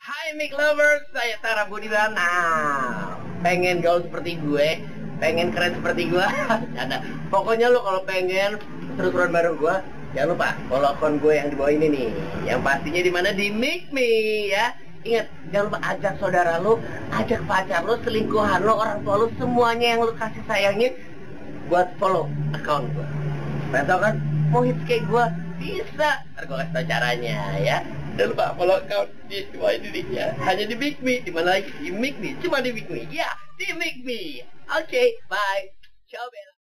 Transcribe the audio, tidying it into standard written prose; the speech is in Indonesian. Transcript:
Hai Mic Lovers, saya Tara Budiman. Nah, pengen gaul seperti gue, pengen keren seperti gue. Ada. Pokoknya lo kalau pengen seru-seruan bareng gue, jangan lupa follow akun gue yang di bawah ini nih. Yang pastinya di mana, di Mic Me ya. Ingat, jangan lupa ajak saudara lo, ajak pacar lo, selingkuhan lo, orang tua lo, semuanya yang lo kasih sayangin buat follow akun gue. Pengen tau kan, mau hits kayak gue? Bisa, ntar gue kasih tau caranya ya. Jangan lupa follow account di bawah ini nih ya. Hanya di Mic Me, di mana lagi? Di Mic Me, cuma di Mic Me. Ya, di Mic Me. Oke, bye. Ciao, Bella.